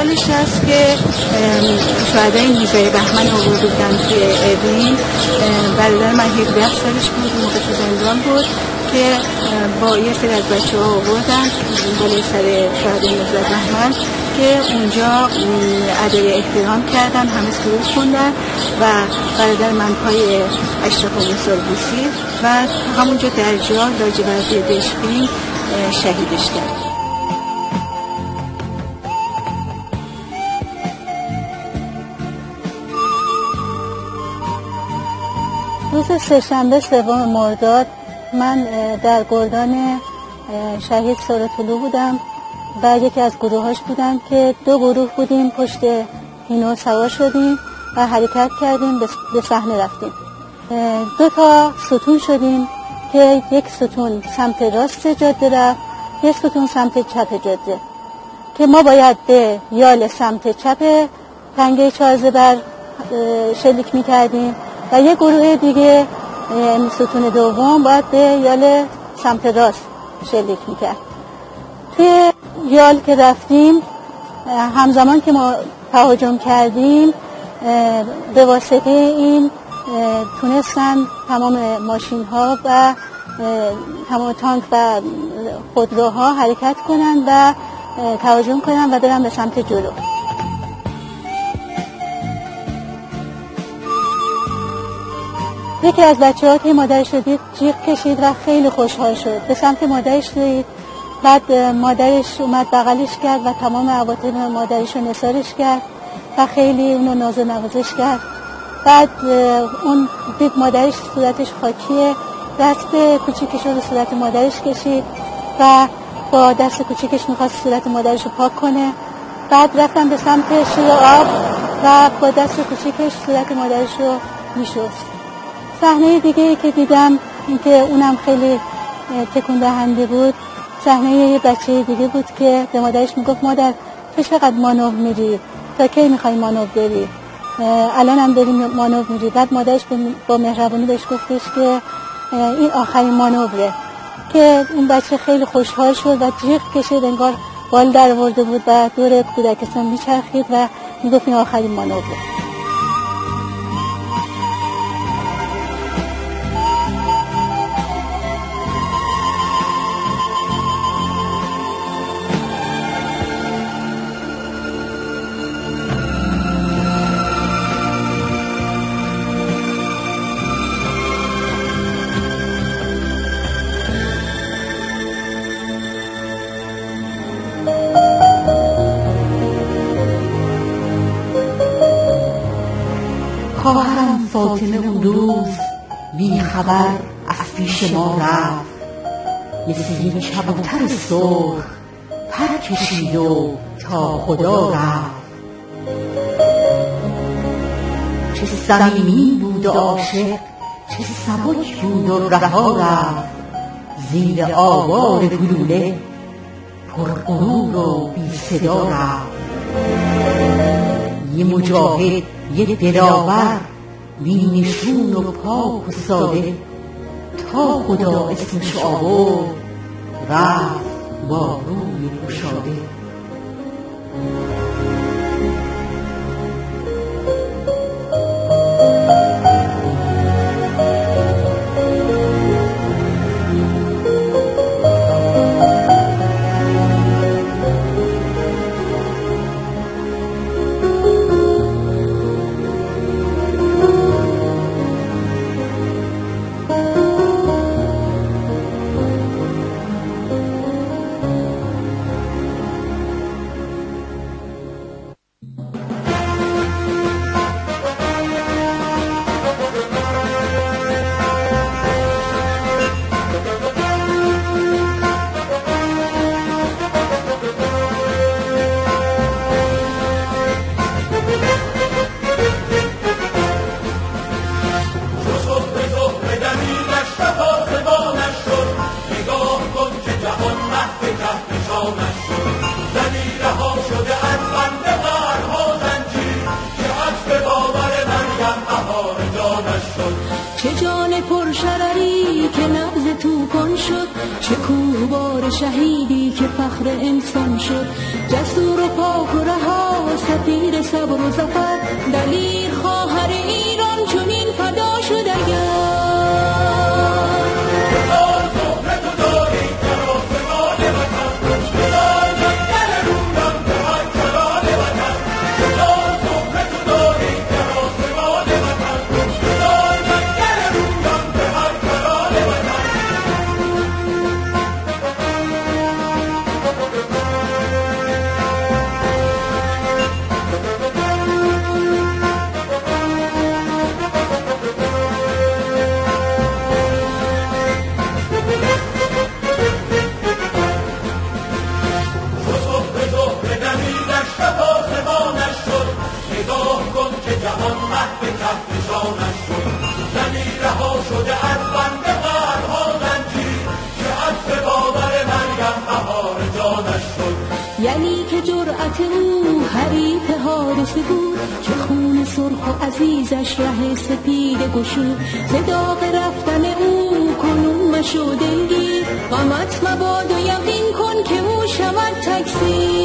اولش هست که شهدای نیزه بهمن آورده بودن توی اوین. برادر من 17 سالش بود، موقع تو زندان بود که با یه سری از بچه ها آوردن بالای سر شهدای نیزه بهمن که اونجا ادای احترام کردن، همه سرود خوندن و برادر من پای اشرف موسی بوسی و همونجا در جا لاجوردی دشبین شهیدش کرد. روز سه‌شنبه 3 مرداد من در گردان شهید سارطلو بودم و یکی از گروهاش بودم که 2 گروه بودیم، پشت هینو سوار شدیم و حرکت کردیم، به صحنه رفتیم. 2 تا ستون شدیم که یک ستون سمت راست جاده رفت، یک ستون سمت چپ جاده که ما باید به یال سمت چپ تنگه چهارزبر شلیک می کردیم و یک گروه دیگه ستون دوم باید به یال سمت راست شلیک می کرد. توی یال که رفتیم همزمان که ما تهاجم کردیم به واسطه این تونستن تمام ماشین ها و تمام تانک و خودروها حرکت کنن و تهاجم کنن و برن به سمت جلو. یکی از بچه‌ها که مادرش رو دید جیغ کشید و خیلی خوشحال شد، به سمت مادرش دید. بعد مادرش اومد بغلش کرد و تمام عواطف مادرش رو نثارش کرد و خیلی اونو ناز و نوازش کرد. بعد اون دید مادرش صورتش خاکیه، دست کوچیکش رو صورت مادرش کشید و با دست کوچیکش میخواست صورت مادرش رو پاک کنه. بعد رفتن به سمت شیر آب و با دست کوچیکش صورت مادرش رو میشست. صحنه دیگه که دیدم اینکه اونم خیلی تکون دهنده بود، صحنه یه بچه دیگه بود که به مادرش میگفت مادر تو چقدر مانور میری؟ تا کی میخوای مانور بری؟ الان هم داری مانور میری. بعد مادرش با مهربانی بهش گفتش که این آخرین مانوره، که اون بچه خیلی خوشحال شد و جیغ کشید، انگار بال در آورده بود و دور کودکستان میچرخید و میگفت این آخرین مانوره. خواهرم فاطمه اون روز بی خبر از پیش ما رفت، مثل یک کبوتر سرخ پر کشید و تا خدا رفت. چه صمیمی بود و عاشق، چه سبک بود و رها رفت، زیر آوار گلوله پر غرور و بی صدا رفت. یه مجاهد، یه دلاور، بی نشون و پاک و ساده، تا خدا اسمش آورد رفت با روی گشاده. چه جان پرشرری که نبض توپان شد، چه کوهوار شهیدی که فخر انسان شد. جسور و پاک و رها سفیر صبر و ظفر، دلیر خواهر ایران چنین فدا شد اگر. یعنی که جرأت او حریف حارس بود، چه خون سرخ و عزیزش ره سپید گشود. ز داغ رفتن او کنون مشو دلگیر، غمت مباد و یقین کن که او شود تکثیر.